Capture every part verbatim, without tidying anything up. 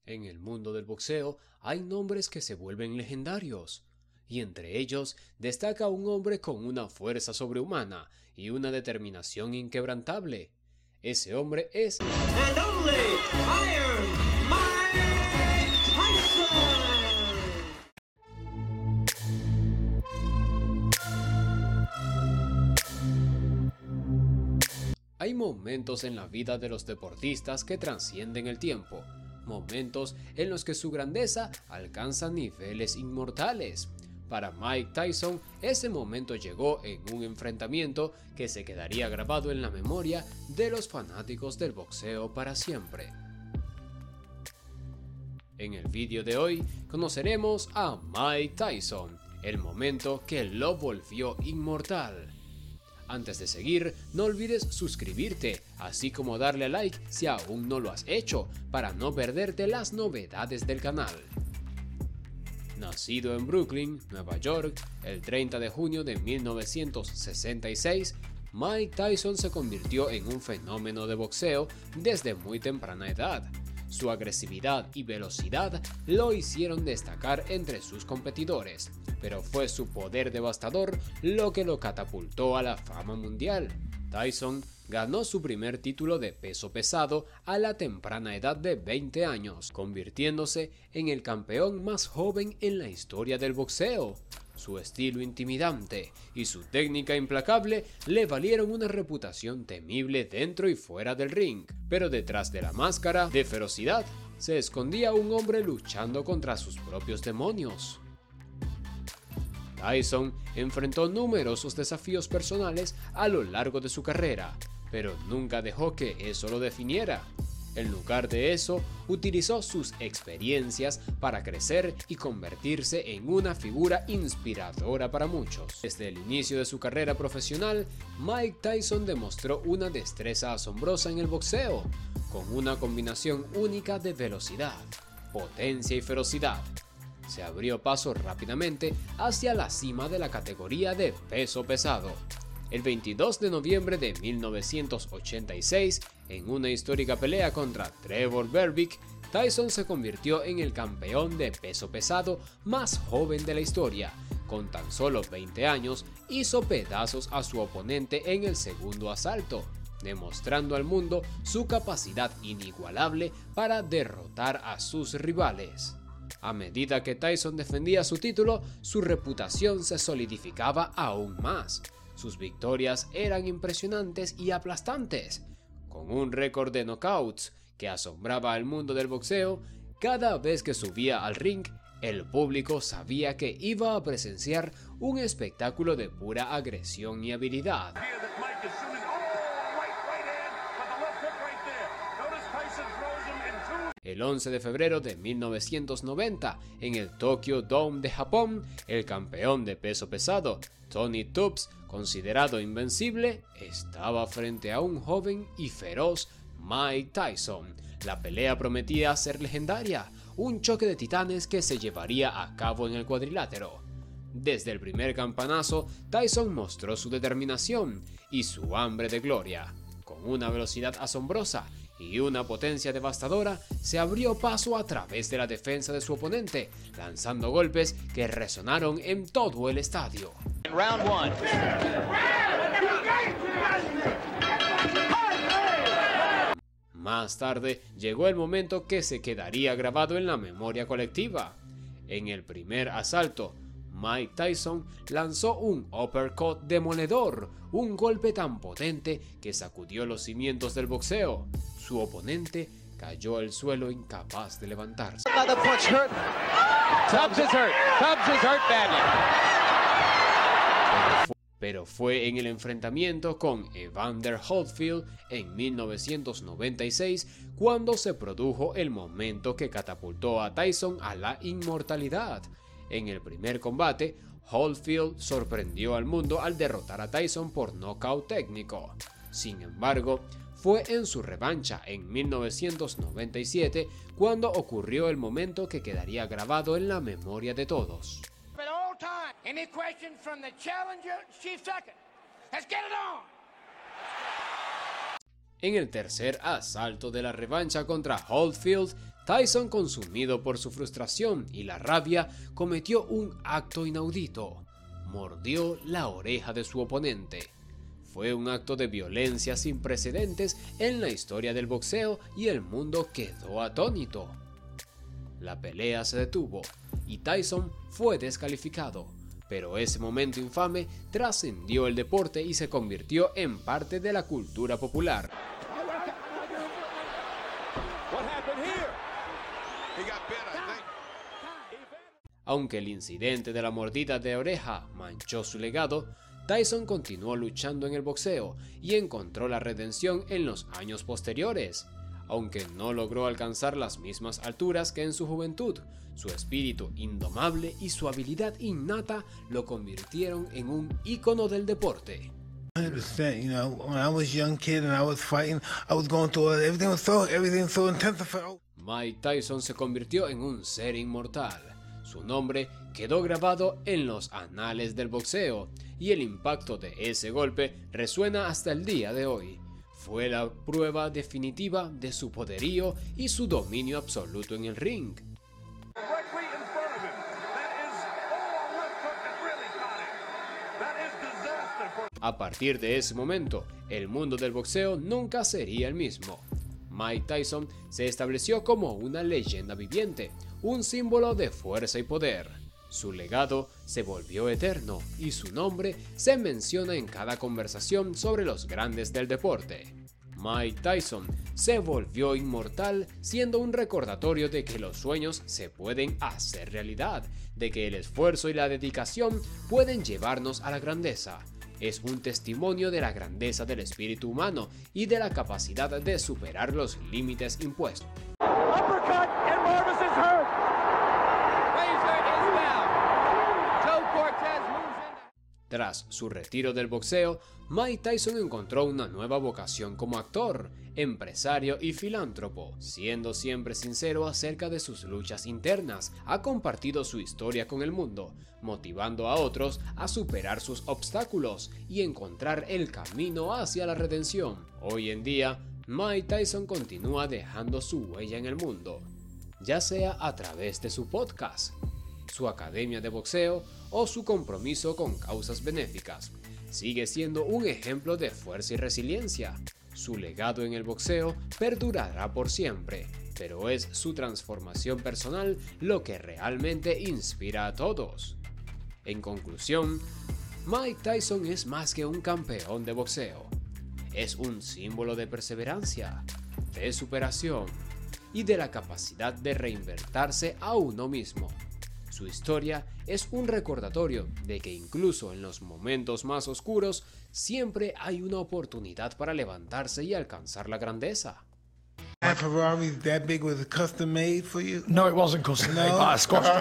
En el mundo del boxeo hay nombres que se vuelven legendarios, y entre ellos destaca un hombre con una fuerza sobrehumana y una determinación inquebrantable. Ese hombre es And only Iron Mike Tyson. Hay momentos en la vida de los deportistas que trascienden el tiempo, momentos en los que su grandeza alcanza niveles inmortales. Para Mike Tyson, ese momento llegó en un enfrentamiento que se quedaría grabado en la memoria de los fanáticos del boxeo para siempre. En el vídeo de hoy conoceremos a Mike Tyson, el momento que lo volvió inmortal. Antes de seguir, no olvides suscribirte, así como darle a like si aún no lo has hecho, para no perderte las novedades del canal. Nacido en Brooklyn, Nueva York, el treinta de junio de mil novecientos sesenta y seis, Mike Tyson se convirtió en un fenómeno de boxeo desde muy temprana edad. Su agresividad y velocidad lo hicieron destacar entre sus competidores, pero fue su poder devastador lo que lo catapultó a la fama mundial. Tyson ganó su primer título de peso pesado a la temprana edad de veinte años, convirtiéndose en el campeón más joven en la historia del boxeo. Su estilo intimidante y su técnica implacable le valieron una reputación temible dentro y fuera del ring, pero detrás de la máscara de ferocidad se escondía un hombre luchando contra sus propios demonios. Tyson enfrentó numerosos desafíos personales a lo largo de su carrera, pero nunca dejó que eso lo definiera. En lugar de eso, utilizó sus experiencias para crecer y convertirse en una figura inspiradora para muchos. Desde el inicio de su carrera profesional, Mike Tyson demostró una destreza asombrosa en el boxeo, con una combinación única de velocidad, potencia y ferocidad. Se abrió paso rápidamente hacia la cima de la categoría de peso pesado. El veintidós de noviembre de mil novecientos ochenta y seis, en una histórica pelea contra Trevor Berbick, Tyson se convirtió en el campeón de peso pesado más joven de la historia. Con tan solo veinte años, hizo pedazos a su oponente en el segundo asalto, demostrando al mundo su capacidad inigualable para derrotar a sus rivales. A medida que Tyson defendía su título, su reputación se solidificaba aún más. Sus victorias eran impresionantes y aplastantes. Con un récord de knockouts que asombraba al mundo del boxeo, cada vez que subía al ring, el público sabía que iba a presenciar un espectáculo de pura agresión y habilidad. El once de febrero de mil novecientos noventa, en el Tokyo Dome de Japón, el campeón de peso pesado, Tony Tubbs, considerado invencible, estaba frente a un joven y feroz Mike Tyson. La pelea prometía ser legendaria, un choque de titanes que se llevaría a cabo en el cuadrilátero. Desde el primer campanazo, Tyson mostró su determinación y su hambre de gloria. Con una velocidad asombrosa y una potencia devastadora, se abrió paso a través de la defensa de su oponente, lanzando golpes que resonaron en todo el estadio. Round one. Más tarde llegó el momento que se quedaría grabado en la memoria colectiva. En el primer asalto, Mike Tyson lanzó un uppercut demoledor, un golpe tan potente que sacudió los cimientos del boxeo. Su oponente cayó al suelo incapaz de levantarse. Pero fue en el enfrentamiento con Evander Holyfield en mil novecientos noventa y seis cuando se produjo el momento que catapultó a Tyson a la inmortalidad. En el primer combate, Holyfield sorprendió al mundo al derrotar a Tyson por nocaut técnico. Sin embargo, fue en su revancha en mil novecientos noventa y siete cuando ocurrió el momento que quedaría grabado en la memoria de todos. En el tercer asalto de la revancha contra Holyfield, Tyson, consumido por su frustración y la rabia, cometió un acto inaudito. Mordió la oreja de su oponente. Fue un acto de violencia sin precedentes en la historia del boxeo y el mundo quedó atónito. La pelea se detuvo y Tyson fue descalificado, pero ese momento infame trascendió el deporte y se convirtió en parte de la cultura popular. Aunque el incidente de la mordida de oreja manchó su legado, Tyson continuó luchando en el boxeo y encontró la redención en los años posteriores. Aunque no logró alcanzar las mismas alturas que en su juventud, su espíritu indomable y su habilidad innata lo convirtieron en un ícono del deporte. one hundred percent, you know, when I was a young kid and I was fighting, I was going through it, everything was so, everything was so intensified. Mike Tyson se convirtió en un ser inmortal. Su nombre quedó grabado en los anales del boxeo y el impacto de ese golpe resuena hasta el día de hoy. Fue la prueba definitiva de su poderío y su dominio absoluto en el ring. A partir de ese momento, el mundo del boxeo nunca sería el mismo. Mike Tyson se estableció como una leyenda viviente, un símbolo de fuerza y poder. Su legado se volvió eterno y su nombre se menciona en cada conversación sobre los grandes del deporte. Mike Tyson se volvió inmortal, siendo un recordatorio de que los sueños se pueden hacer realidad, de que el esfuerzo y la dedicación pueden llevarnos a la grandeza. Es un testimonio de la grandeza del espíritu humano y de la capacidad de superar los límites impuestos. Uppercut, and Marvis is hurt. Razor is down. Joe Cortez moves in. Tras su retiro del boxeo, Mike Tyson encontró una nueva vocación como actor, empresario y filántropo. Siendo siempre sincero acerca de sus luchas internas, ha compartido su historia con el mundo, motivando a otros a superar sus obstáculos y encontrar el camino hacia la redención. Hoy en día, Mike Tyson continúa dejando su huella en el mundo, ya sea a través de su podcast, su academia de boxeo o su compromiso con causas benéficas. Sigue siendo un ejemplo de fuerza y resiliencia. Su legado en el boxeo perdurará por siempre, pero es su transformación personal lo que realmente inspira a todos. En conclusión, Mike Tyson es más que un campeón de boxeo. Es un símbolo de perseverancia, de superación y de la capacidad de reinventarse a uno mismo. Su historia es un recordatorio de que incluso en los momentos más oscuros siempre hay una oportunidad para levantarse y alcanzar la grandeza. That Ferrari that big was custom made for you? No, it wasn't custom made by a Scotch.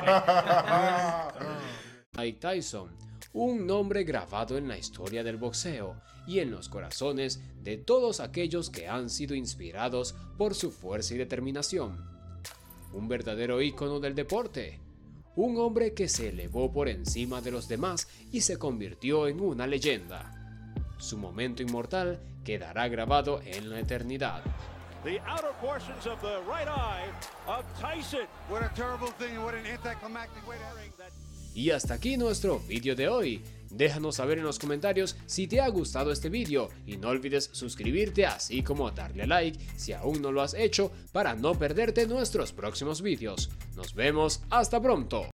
Mike Tyson, un nombre grabado en la historia del boxeo y en los corazones de todos aquellos que han sido inspirados por su fuerza y determinación. Un verdadero ícono del deporte. Un hombre que se elevó por encima de los demás y se convirtió en una leyenda. Su momento inmortal quedará grabado en la eternidad. The outer portions of the right eye of Tyson. What a terrible thing, what an anticlimactic way to... Y hasta aquí nuestro vídeo de hoy. Déjanos saber en los comentarios si te ha gustado este vídeo y no olvides suscribirte así como darle a like si aún no lo has hecho para no perderte nuestros próximos vídeos. Nos vemos hasta pronto.